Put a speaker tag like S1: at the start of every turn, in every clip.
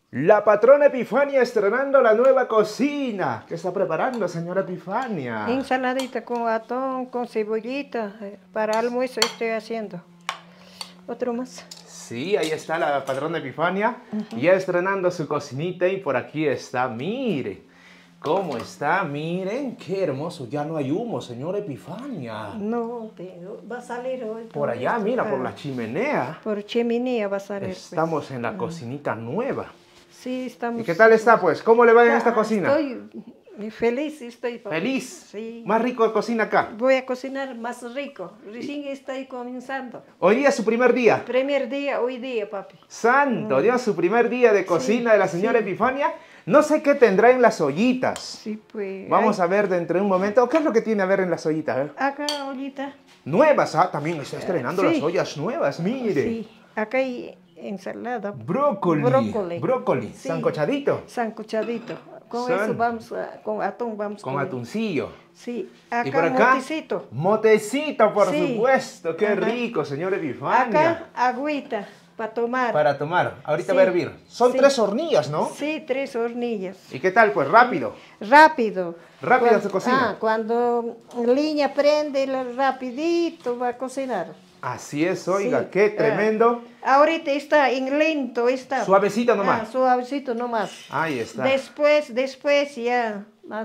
S1: La patrona Epifania estrenando la nueva cocina. ¿Qué está preparando, señora Epifania?
S2: Ensaladita con atún, con cebollita. Para almuerzo estoy haciendo. Otro más.
S1: Sí, ahí está la patrona Epifania, ya estrenando su cocinita y por aquí está, mire. ¿Cómo está? Miren, qué hermoso, ya no hay humo, señora Epifania.
S2: No, va a salir hoy.
S1: Por allá, mira, por la chimenea.
S2: Por chimenea va a salir.
S1: Estamos en la cocinita nueva.
S2: Sí, estamos.
S1: ¿Y qué tal está, pues? ¿Cómo le va en esta cocina?
S2: Estoy feliz, papá.
S1: ¿Feliz?
S2: Sí.
S1: ¿Más rico de cocina acá?
S2: Voy a cocinar más rico. Recién estoy comenzando.
S1: Hoy día es su primer día.
S2: Primer día, hoy día, papi.
S1: Santo Dios, su primer día de cocina de la señora Epifania. No sé qué tendrá en las ollitas.
S2: Sí, pues.
S1: Vamos a ver dentro de un momento. ¿Qué es lo que tiene a ver en las ollitas?
S2: Acá, ollita.
S1: Nuevas, también está estrenando las ollas nuevas, mire.
S2: Sí, acá hay ensalada.
S1: Brócoli,
S2: Sí.
S1: sancochadito.
S2: Sancochadito. Con eso vamos, con atún vamos
S1: con atuncillo.
S2: Sí, acá,
S1: ¿Y por acá?
S2: motecito.
S1: Motecito, por supuesto. Qué rico, señor Epifania.
S2: Acá, agüita, para tomar.
S1: Para tomar. Ahorita va a hervir. Son 3 hornillas, ¿no?
S2: Sí, 3 hornillas.
S1: ¿Y qué tal? Pues rápido.
S2: Rápido.
S1: Rápido se cocina.
S2: Cuando leña prende, rapidito va a cocinar.
S1: Así es, oiga, qué tremendo.
S2: Ahorita está en lento, está.
S1: Suavecito nomás.
S2: Suavecito nomás.
S1: Ahí está.
S2: Después ya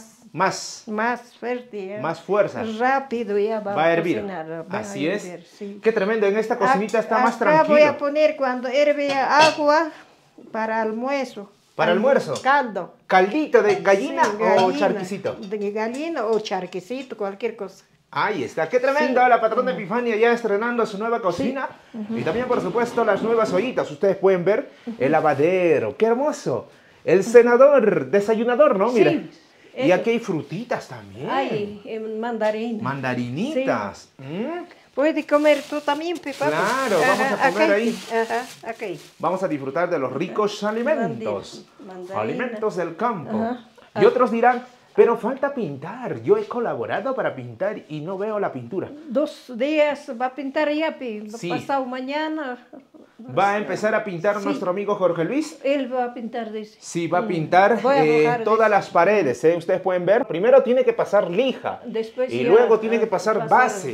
S2: más fuerte. Ya.
S1: Más fuerza.
S2: Rápido ya va
S1: a hervir.
S2: Cocinar.
S1: Así
S2: a
S1: es.
S2: hervir, sí.
S1: Qué tremendo, en esta cocinita está más
S2: Acá
S1: tranquilo.
S2: voy a poner cuando hierve agua para almuerzo.
S1: ¿Para almuerzo?
S2: Caldo.
S1: ¿Caldito de gallina,
S2: Sí,
S1: o charquicito?
S2: De gallina o charquicito, cualquier cosa.
S1: Ahí está, qué tremendo, la patrona Epifania ya estrenando su nueva cocina. Y también, por supuesto, las nuevas ollitas. Ustedes pueden ver el lavadero, qué hermoso. El cenador, desayunador, ¿no? Mira.
S2: Sí,
S1: y aquí hay frutitas también.
S2: Hay mandarina.
S1: Mandarinitas.
S2: Sí. Puedes comer tú también, Pepa.
S1: Claro, vamos a comer ahí.
S2: Aquí.
S1: Vamos a disfrutar de los ricos alimentos.
S2: Mandarina.
S1: Alimentos del campo. Y otros dirán, pero falta pintar. Yo he colaborado para pintar y no veo la pintura.
S2: 2 días va a pintar ya,
S1: Sí.
S2: pasado mañana.
S1: ¿Va a empezar a pintar nuestro amigo Jorge Luis?
S2: Él va a pintar, dice.
S1: Sí, va a pintar todas las paredes. Ustedes pueden ver. Primero tiene que pasar lija.
S2: Después
S1: y luego tiene que pasar base.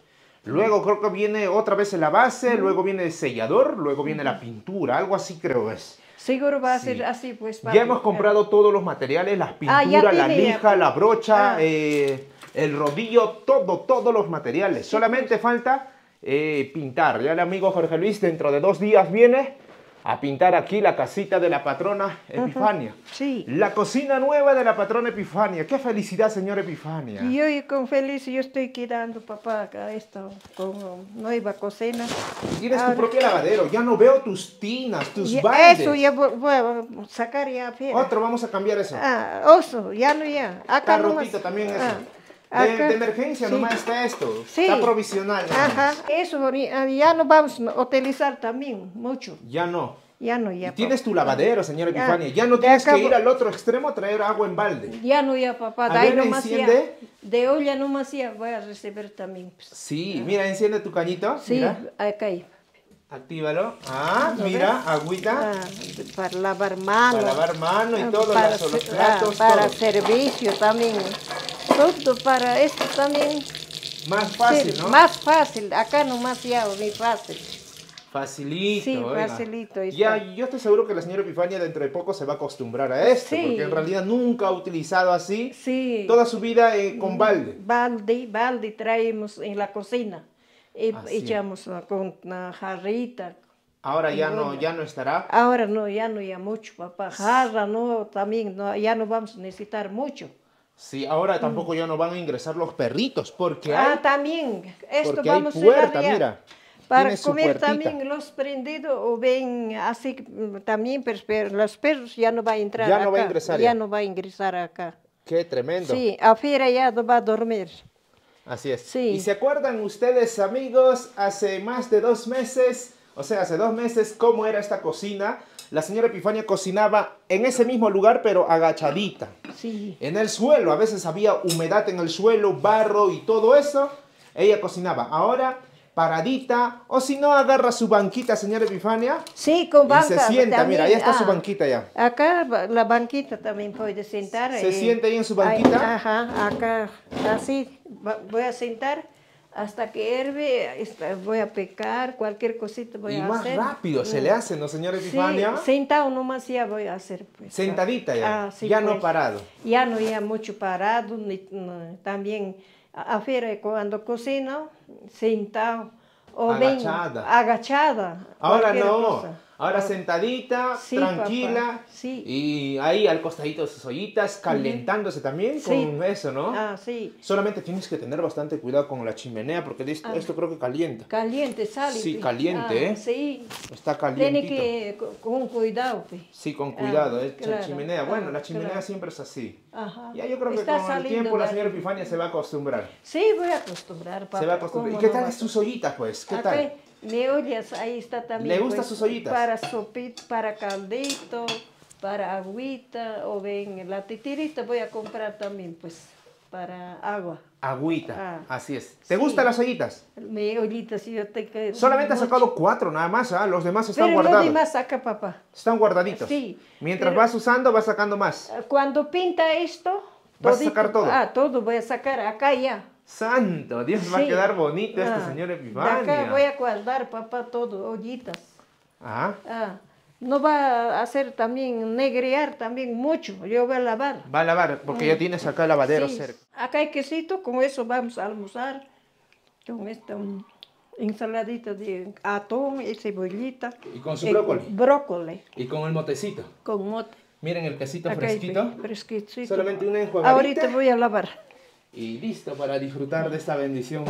S1: Luego creo que viene otra vez la base, luego viene el sellador, luego viene la pintura. Algo así creo es.
S2: Seguro va a ser así, pues.
S1: Ya hemos comprado todos los materiales, las pinturas, la lija, la brocha, el rodillo, todos los materiales. Solamente falta pintar. Ya el amigo Jorge Luis dentro de 2 días viene a pintar aquí la casita de la patrona Epifania.
S2: Sí.
S1: La cocina nueva de la patrona Epifania. ¡Qué felicidad, señor Epifania!
S2: Y yo con feliz, yo estoy quedando, papá, acá esto, con nueva cocina.
S1: Tienes tu propio lavadero. Ya no veo tus tinas, tus baldes.
S2: Eso ya voy a sacar ya afuera.
S1: Otro, vamos a cambiar eso.
S2: Eso, ya no ya.
S1: Está
S2: Acá
S1: rotito también eso. De emergencia nomás está esto.
S2: Sí.
S1: Está provisional.
S2: Eso ya no vamos a utilizar también mucho.
S1: Ya no.
S2: Ya no, ya.
S1: Y tienes tu lavadero, señora Epifania. Ya no tienes que ir al otro extremo a traer agua en balde.
S2: Ya no, ya, papá.
S1: A ver, enciende.
S2: De olla nomás ya voy a recibir también. Pues.
S1: Sí, mira, enciende tu cañito.
S2: Sí,
S1: mira.
S2: acá.
S1: Actívalo. Mira, agüita.
S2: Para lavar mano.
S1: Para lavar mano y todo, los platos,
S2: para
S1: todo.
S2: servicio también. Todo para esto también.
S1: Más fácil,
S2: sí,
S1: ¿no?
S2: Más fácil. Acá nomás ya, muy fácil.
S1: Facilito.
S2: Sí,
S1: oiga.
S2: facilito.
S1: Ya, yo estoy seguro que la señora Epifania dentro de poco se va a acostumbrar a esto, porque en realidad nunca ha utilizado así toda su vida con balde.
S2: Balde traemos en la cocina. Echamos con una jarrita.
S1: Ahora ya no estará.
S2: Ahora no, ya mucho, papá. Jarra no, también ya no vamos a necesitar mucho.
S1: Sí, ahora tampoco ya no van a ingresar los perritos, porque
S2: también. Esto
S1: porque
S2: vamos
S1: hay puerta,
S2: a ya.
S1: mira.
S2: Para comer también los prendidos o ven así también, pero los perros ya no van a entrar acá.
S1: No va a ingresar
S2: ya no va a ingresar acá.
S1: Qué tremendo.
S2: Sí, afuera ya no va a dormir.
S1: Así es.
S2: Sí.
S1: ¿Y se acuerdan ustedes, amigos, hace más de 2 meses, o sea, hace 2 meses, cómo era esta cocina? La señora Epifania cocinaba en ese mismo lugar, pero agachadita.
S2: Sí.
S1: En el suelo, a veces había humedad en el suelo, barro y todo eso. Ella cocinaba. Ahora paradita, o si no, agarra su banquita, señora Epifania.
S2: Sí, con banca.
S1: Y se sienta,
S2: también.
S1: mira, ahí está su banquita ya.
S2: Acá la banquita también puede sentar.
S1: ¿Se sienta ahí en su banquita?
S2: Ajá, acá, así, voy a sentar hasta que hierve, voy a picar, cualquier cosita voy a hacer.
S1: Y más rápido se le hace, ¿no, señora Epifania?
S2: Sí, sentado nomás ya voy a hacer. Pues,
S1: sentadita ya,
S2: sí,
S1: ya
S2: pues,
S1: no parado.
S2: Ya no, ya mucho parado, también afuera cuando cocino, sentado. O agachada.
S1: Ahora no,
S2: cosa.
S1: ahora sentadita, sí, tranquila,
S2: sí.
S1: Y ahí al costadito de sus ollitas, calentándose también con eso, ¿no?
S2: Sí.
S1: Solamente tienes que tener bastante cuidado con la chimenea, porque esto creo que calienta.
S2: Caliente, sale.
S1: Sí, caliente, ¿eh?
S2: Sí.
S1: Está caliente.
S2: Tiene que, con cuidado, pues.
S1: Sí, con cuidado,
S2: claro.
S1: Chimenea. Bueno, la chimenea siempre es así.
S2: Ajá.
S1: Ya yo creo que con el tiempo la señora Epifania se va a acostumbrar.
S2: Sí, voy a acostumbrar, papá.
S1: Se va a acostumbrar. ¿Y qué tal sus ollitas, pues? ¿Qué tal?
S2: De ollas, ahí está también.
S1: ¿Le gustan sus ollitas?
S2: Para sopita, para caldito, para agüita, o ven, la titirita voy a comprar también, pues, para agua.
S1: Agüita, así es. ¿Te gustan las ollitas?
S2: Mi ollitas, yo te...
S1: Solamente has sacado 4 nada más, ¿ah? Los demás están guardados.
S2: Los demás saca, papá.
S1: Están guardaditos.
S2: Sí.
S1: Mientras vas usando, vas sacando más.
S2: Cuando pinta esto...
S1: ¿Vas a sacar todo?
S2: Todo voy a sacar, acá ya.
S1: ¡Santo! Dios, va a quedar bonito este señor Epifania.
S2: De acá voy a guardar, papá, todo, ollitas.
S1: Ah.
S2: No va a hacer también, negrear también mucho, yo voy a lavar.
S1: Va a lavar, porque ya tienes acá el lavadero cerca.
S2: Acá hay quesito, con eso vamos a almorzar. Con esta ensaladita de atún y cebollita.
S1: ¿Y con su brócoli?
S2: Brócoli.
S1: ¿Y con el motecito?
S2: Con mote.
S1: Miren el quesito
S2: acá
S1: fresquito.
S2: Fresquito.
S1: Solamente una enjuagadita.
S2: Ahorita voy a lavar.
S1: Y listo para disfrutar de esta bendición.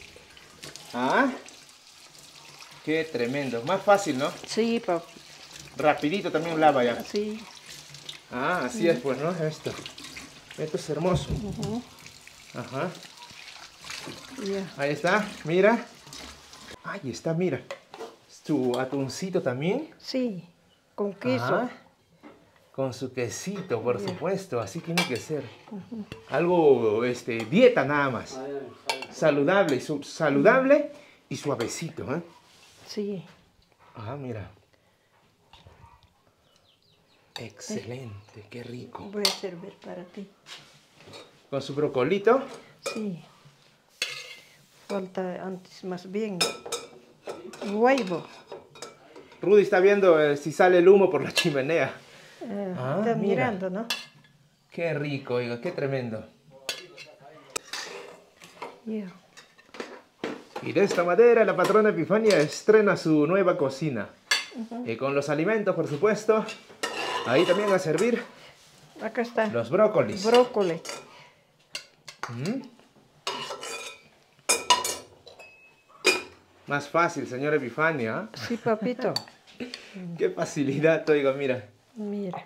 S1: Qué tremendo. Más fácil, ¿no?
S2: Sí, papá.
S1: Rapidito también lava ya.
S2: Sí.
S1: Así es pues, ¿no? Esto es hermoso. Ajá. Ahí está, mira. Ahí está, mira. ¿Tu atuncito también?
S2: Sí, con queso.
S1: Con su quesito, por supuesto, así tiene que ser. Algo, dieta nada más. Saludable, saludable y suavecito, ¿eh?
S2: Sí.
S1: Mira. Excelente, qué rico.
S2: Voy a servir para ti.
S1: ¿Con su brocolito?
S2: Sí. Falta antes más bien huevo.
S1: Rudy está viendo si sale el humo por la chimenea.
S2: Está mirando, ¿no?
S1: Qué rico, oiga, qué tremendo. Y de esta manera la patrona Epifania estrena su nueva cocina. Y con los alimentos, por supuesto, ahí también a servir.
S2: Acá está.
S1: Los brócolis.
S2: Brócoli.
S1: Más fácil, señora Epifania.
S2: Sí, papito.
S1: Qué facilidad, oiga, mira.
S2: Mira.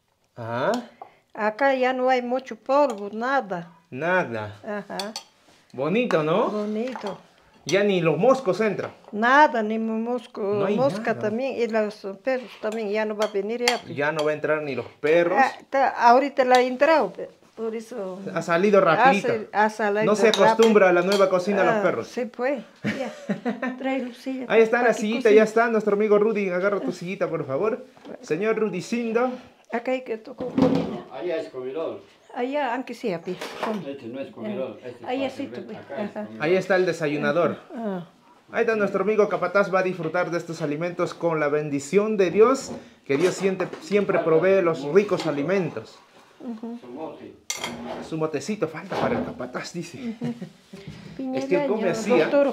S1: Acá
S2: ya no hay mucho polvo, nada.
S1: Nada.
S2: Bonito,
S1: ¿no?
S2: Bonito.
S1: Ya ni los moscos entran.
S2: Nada, ni mosca
S1: nada.
S2: También, y los perros también, ya no va a venir ya.
S1: Ya no va a entrar ni los perros.
S2: Ahorita la ha entrado, por eso...
S1: Ha salido rapidito. No se acostumbra a la nueva cocina a los perros.
S2: Sí, pues. Ya. Trae Lucía.
S1: Ahí está la sillita, ya está. Nuestro amigo Rudy, agarra tu sillita, por favor. Señor Rudicindo.
S2: Acá hay que tocar comida.
S3: Allá es comedor.
S2: Allá, aunque sea, pi.
S3: Este no es comedor.
S2: Allá sí,
S1: ahí está el desayunador. Ahí está nuestro amigo Capataz, va a disfrutar de estos alimentos con la bendición de Dios, que Dios siempre provee los ricos alimentos. Su motecito falta para el Capataz, dice. Es que come así,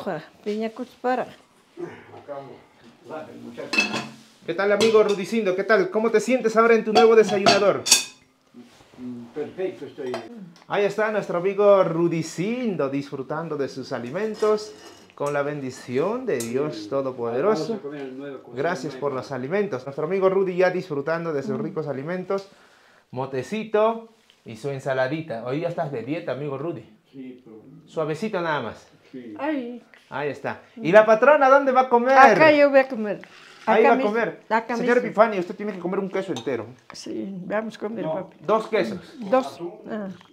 S1: ¿Qué tal, amigo Rudicindo? ¿Qué tal? ¿Cómo te sientes ahora en tu nuevo desayunador?
S3: Perfecto, estoy.
S1: Ahí está nuestro amigo Rudicindo disfrutando de sus alimentos con la bendición de Dios Todopoderoso. Gracias por los alimentos. Nuestro amigo Rudy ya disfrutando de sus ricos alimentos, motecito y su ensaladita. Hoy ya estás de dieta, amigo Rudy.
S3: Sí, pero...
S1: Suavecito nada más.
S3: Sí.
S1: Ahí está. ¿Y la patrona dónde va a comer?
S2: Acá yo voy a comer.
S1: Ahí va a comer. Señor Epifania, usted tiene que comer un queso entero.
S2: Sí, vamos a comer, papi.
S1: 2 quesos.
S2: 2.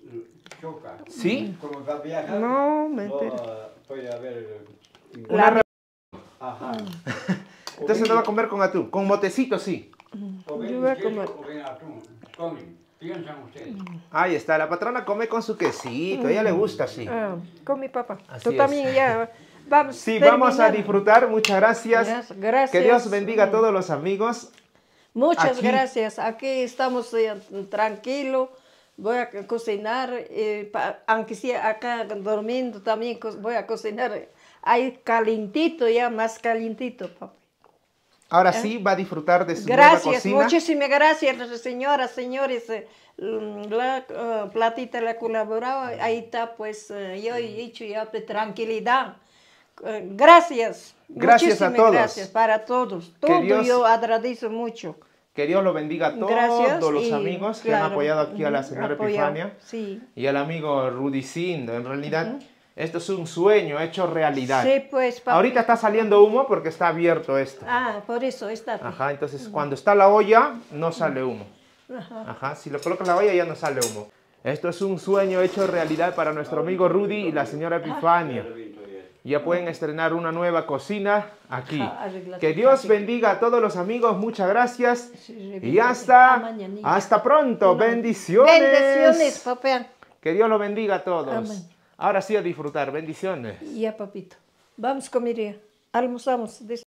S1: ¿Sí?
S3: Como va a viajar,
S2: no, me
S3: voy a ver...
S2: La
S3: Ajá.
S1: Entonces no va a comer con atún, con motecito sí.
S3: O ven
S2: Yo voy a
S3: ustedes
S2: comer.
S3: o ven atún. Comen. Piensan ustedes.
S1: Ahí está, la patrona come con su quesito, a ella le gusta así.
S2: Con mi papá.
S1: Así
S2: Tú
S1: es.
S2: también ya vamos.
S1: Sí, vamos a
S2: terminar.
S1: disfrutar, muchas gracias.
S2: Gracias.
S1: Que Dios bendiga a todos los amigos.
S2: Muchas
S1: Aquí.
S2: gracias. Aquí estamos tranquilos. Voy a cocinar, aunque sea acá durmiendo también voy a cocinar. Ahí calientito, ya más calientito, papá.
S1: Ahora sí, va a disfrutar de su nueva
S2: Gracias,
S1: cocina.
S2: muchísimas gracias, señoras, señores. La platita la colaborado, ahí está, pues yo he hecho ya de tranquilidad. Gracias.
S1: Gracias a
S2: Muchísimas
S1: todos.
S2: gracias para todos.
S1: Que
S2: Todo
S1: Dios-
S2: yo agradezco mucho.
S1: Que Dios lo bendiga a todos
S2: Gracias
S1: los
S2: y,
S1: amigos que han
S2: claro,
S1: apoyado aquí a la señora
S2: apoyado,
S1: Epifania
S2: sí.
S1: y al amigo Rudicindo. En realidad, esto es un sueño hecho realidad.
S2: Sí, pues, papá.
S1: Ahorita está saliendo humo porque está abierto esto.
S2: Por eso está.
S1: Ajá, entonces cuando está la olla, no sale humo. Ajá, si lo colocas en la olla ya no sale humo. Esto es un sueño hecho realidad para nuestro amigo Rudy y la señora Epifania. Ya pueden estrenar una nueva cocina aquí. Que Dios bendiga a todos los amigos, muchas gracias. Y hasta pronto, bendiciones.
S2: Bendiciones, papá.
S1: Que Dios lo bendiga a todos.
S2: Amén.
S1: Ahora sí a disfrutar, bendiciones.
S2: Ya, papito. Vamos a comer ya. Almorzamos.